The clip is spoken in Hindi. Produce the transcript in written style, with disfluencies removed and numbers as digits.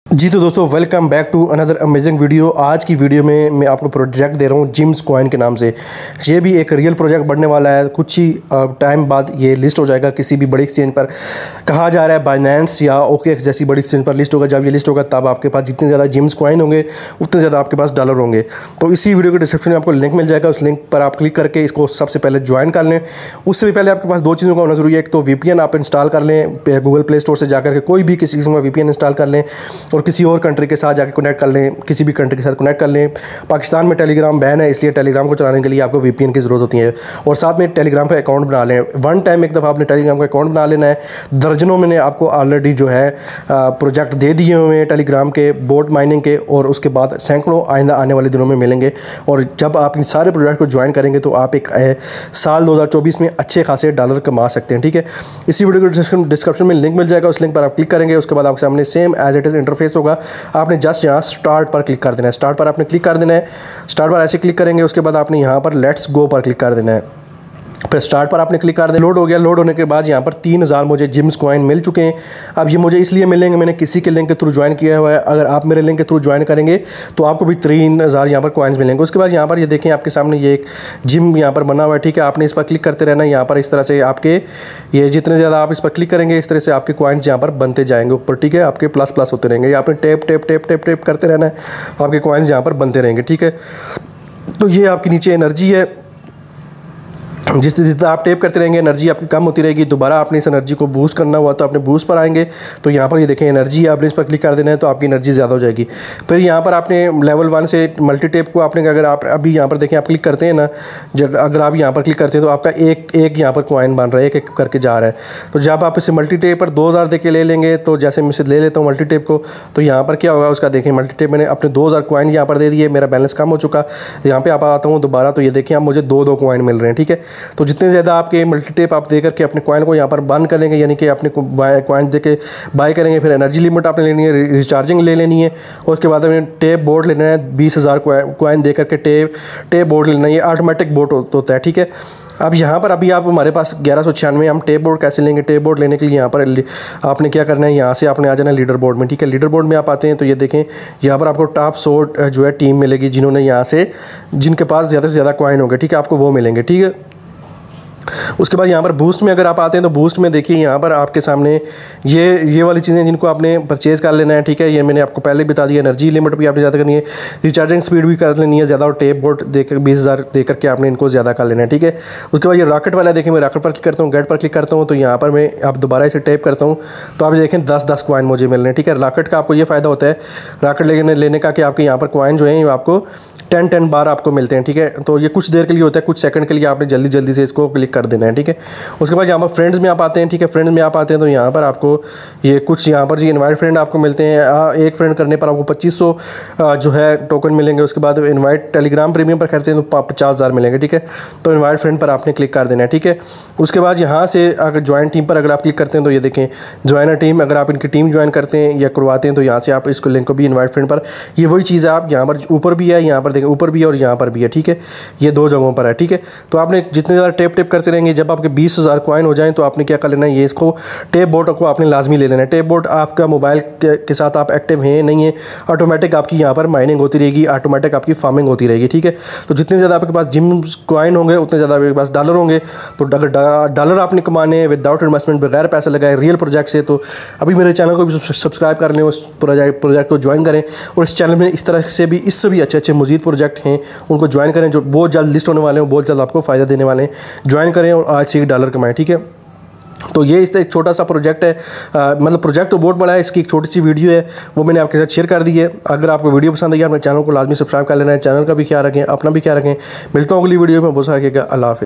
जी तो दोस्तों welcome back to another amazing video. आज की वीडियो में मैं आपको प्रोजेक्ट दे रहा हूँ जिम्स कॉइन के नाम से। ये भी एक रियल प्रोजेक्ट बढ़ने वाला है। कुछ ही टाइम बाद ये लिस्ट हो जाएगा किसी भी बड़ी एक्सचेंज पर। कहा जा रहा है बाइनेंस या ओकेएक्स जैसी बड़ी एक्सचेंज पर लिस्ट होगा। जब ये लिस्ट होगा तब आपके पास जितने ज़्यादा जिम्स कॉइन होंगे उतने ज़्यादा आपके पास डॉलर होंगे। तो इसी वीडियो के डिस्क्रिप्शन में आपको लिंक मिल जाएगा। उस लिंक पर आप क्लिक करके इसको सबसे पहले ज्वाइन कर लें। उससे भी पहले आपके पास दो चीज़ों का होना जरूरी है। एक तो VPN आप इंस्टॉल कर लें, गूगल प्ले स्टोर से जाकर के कोई भी किसी किस्म का VPN इंस्टॉल कर लें और किसी और कंट्री के साथ जाकर कनेक्ट कर लें, किसी भी कंट्री के साथ कनेक्ट कर लें। पाकिस्तान में टेलीग्राम बैन है, इसलिए टेलीग्राम को चलाने के लिए आपको VPN की ज़रूरत होती है। और साथ में टेलीग्राम का अकाउंट बना लें। वन टाइम एक दफ़ा आपने टेलीग्राम का अकाउंट बना लेना है। दर्जनों मैंने आपको ऑलरेडी जो है प्रोजेक्ट दे दिए हुए हैं टेलीग्राम के, बोट माइनिंग के, और उसके बाद सैकड़ों आइंदा आने वाले दिनों में मिलेंगे। और जब आप इन सारे प्रोजेक्ट को ज्वाइन करेंगे तो आप एक साल 2024 में अच्छे खासे डॉलर कमा सकते हैं। ठीक है, इसी वीडियो के डिस्क्रिप्शन में लिंक मिल जाएगा। उस लिंक पर आप क्लिक करेंगे, उसके बाद आपके सामने same as it is interface होगा। आपने जस्ट यहाँ स्टार्ट पर क्लिक कर देना है। स्टार्ट पर आपने क्लिक कर देना है। स्टार्ट पर ऐसे क्लिक करेंगे, उसके बाद आपने यहाँ पर लेट्स गो पर क्लिक कर देना है। फिर स्टार्ट पर आपने क्लिक कर देना। लोड हो गया। लोड होने के बाद यहाँ पर 3000 मुझे जिम्स कॉइन मिल चुके हैं। अब ये मुझे इसलिए मिलेंगे, मैंने किसी के लिंक के थ्रू ज्वाइन किया हुआ है। अगर आप मेरे लिंक के थ्रू ज्वाइन करेंगे तो आपको भी 3000 यहाँ पर कॉइन्स मिलेंगे। उसके बाद यहाँ पर ये देखें आपके सामने ये एक जिम यहाँ पर बना हुआ है। ठीक है, आपने इस पर क्लिक करते रहना। यहाँ पर इस तरह से आपके ये जितने ज़्यादा आप इस पर क्लिक करेंगे इस तरह से आपके कॉइन्स यहाँ पर बनते जाएंगे ऊपर। ठीक है, आपके प्लस प्लस होते रहेंगे। आपने tap tap tap tap tap करते रहना है, आपके कॉइन्स यहाँ पर बनते रहेंगे। ठीक है, तो ये आपकी नीचे एनर्जी है। जिस जितना आप टैप करते रहेंगे एनर्जी आपकी कम होती रहेगी। दोबारा आपने इस एनर्जी को बूस्ट करना हुआ तो आपने बूस्ट पर आएंगे तो यहाँ पर ये देखें एनर्जी, आपने इस पर क्लिक कर देना है तो आपकी एनर्जी ज़्यादा हो जाएगी। फिर यहाँ पर आपने लेवल 1 से मल्टी टैप को आपने, अगर आप अभी यहाँ पर देखें आप क्लिक करते हैं ना, जब अगर आप यहाँ पर क्लिक करते हैं तो आपका एक यहाँ पर कॉइन बन रहा है, एक एक करके जा रहा है। तो जब आप इसे मल्टी टैप पर 2000 दे के ले लेंगे, तो जैसे मैं इसे ले लेता हूँ मल्टी टैप को, तो यहाँ पर क्या होगा उसका देखें। मल्टी टैप मैंने अपने 2000 कॉइन यहाँ पर दे दिए, मेरा बैलेंस कम हो चुका। यहाँ पर आप आता हूँ दोबारा तो ये देखें आप मुझे दो कॉइन मिल रहे हैं। ठीक है, तो जितने ज़्यादा आपके मल्टी टैप आप दे करके अपने कॉइन को यहाँ पर बंद करेंगे, यानी कि अपने कॉइन दे के बाय करेंगे। फिर एनर्जी लिमिट आपने लेनी है, रिचार्जिंग ले लेनी है। और उसके बाद आपने टैप बोर्ड लेना है। 20000 कॉइन दे करके टैप बोर्ड लेना है। ये ऑटोमेटिक बोर्ड होता है। ठीक है, अब यहाँ पर अभी आप हमारे पास 1196, हम टैप बोर्ड कैसे लेंगे। टैप बोर्ड लेने के लिए यहाँ पर आपने क्या करना है, यहाँ से आपने आ जाना लीडर बोर्ड में। ठीक है, लीडर बोर्ड में आप आते हैं तो ये देखें यहाँ पर आपको टॉप 100 जो है टीम मिलेगी, जिन्होंने यहाँ से जिनके पास ज़्यादा से ज़्यादा कॉइन होंगे। ठीक है, आपको वो मिलेंगे। ठीक है, उसके बाद यहाँ पर बूस्ट में अगर आप आते हैं तो बूस्ट में देखिए यहाँ पर आपके सामने ये वाली चीज़ें जिनको आपने परचेज़ कर लेना है। ठीक है, ये मैंने आपको पहले बता दिया। एनर्जी लिमिट भी आपने ज़्यादा करनी है, रिचार्जिंग स्पीड भी कर लेनी है ज़्यादा, और टैप बोर्ड देकर 20000 दे करके आपने इनको ज़्यादा कर लेना है। ठीक है, उसके बाद ये रॉकेट वाला देखें, मैं रॉकेट पर क्लिक करता हूँ, गेट पर क्लिक करता हूँ तो यहाँ पर मैं आप दोबारा इसे टैप करता हूँ तो आप देखें 10 कॉइन मुझे मिल रहे हैं। ठीक है, रॉकेट का आपको ये फ़ायदा होता है, रॉकेट लेने का कि आपके यहाँ पर कॉइन जो है आपको 10 बार आपको मिलते हैं। ठीक है, तो ये कुछ देर के लिए होता है, कुछ सेकंड के लिए आपने जल्दी से इसको क्लिक कर देना है। ठीक है, उसके बाद यहाँ पर फ्रेंड्स में आप आते हैं। ठीक है, फ्रेंड्स में आप आते हैं तो यहाँ पर आपको ये कुछ यहाँ पर जी इनवाइट फ्रेंड आपको मिलते हैं। एक फ्रेंड करने पर आपको 2500 जो है टोकन मिलेंगे। उसके बाद इनवाइट टेलीग्राम प्रीमियम पर करते हैं तो 50000 मिलेंगे। ठीक है, तो इनवाइट फ्रेंड पर आपने क्लिक कर देना है। ठीक है, उसके बाद यहाँ से अगर ज्वाइन टीम पर अगर आप क्लिक करते हैं तो ये देखें ज्वाइन टीम, अगर आप इनकी टीम ज्वाइन करते हैं या करवाते हैं तो यहाँ से आप इसको लिंक को भी इन्वाइट फ्रेंड पर, ये वही चीज़ है। आप यहाँ पर ऊपर भी है, यहाँ पर देखें ऊपर भी है और यहाँ पर भी है। ठीक है, ये दो जगहों पर है। ठीक है, तो आपने जितने ज़्यादा टैप करते रहेंगे, जब आपके 20000 कॉइन हो जाएं तो आपने क्या कर लेना है, ये इसको टैप बोर्ड को आपने लाजमी ले लेना है। टैप बोर्ड आपका मोबाइल के साथ आप एक्टिव हैं नहीं है, ऑटोमेटिक आपकी यहाँ पर माइनिंग होती रहेगी, ऑटोमेटिक आपकी फार्मिंग होती रहेगी। ठीक है, तो जितने ज़्यादा आपके पास जिम कॉइन होंगे उतने ज़्यादा आपके पास डॉलर होंगे। तो अगर डॉलर आपने कमाने विदाउट इन्वेस्टमेंट, बगैर पैसे लगाए, रियल प्रोजेक्ट से, तो अभी मेरे चैनल को भी सब्सक्राइब कर लें, उस प्रोजेक्ट को ज्वाइन करें। और इस चैनल में इस तरह से भी इससे भी अच्छे मज़ीद प्रोजेक्ट हैं, उनको ज्वाइन करें जो बहुत जल्द लिस्ट होने वाले हैं, बहुत जल्द आपको फ़ायदा देने वाले हैं। ज्वाइन करें और आज से ही डॉलर कमाएं। ठीक है, तो ये इस एक छोटा सा प्रोजेक्ट है, मतलब प्रोजेक्ट तो बहुत बड़ा है, इसकी एक छोटी सी वीडियो है वो मैंने आपके साथ शेयर कर दी है। अगर आपको वीडियो पसंद आई अपने चैनल को लाजमी सब्सक्राइब कर लेना है। चैनल का भी ख्याल रखें, अपना भी ख्याल रखें। मिलता हूँ अगली वीडियो में, बहुत सारा रखिएगा। अल्लाह हाफ़िज़।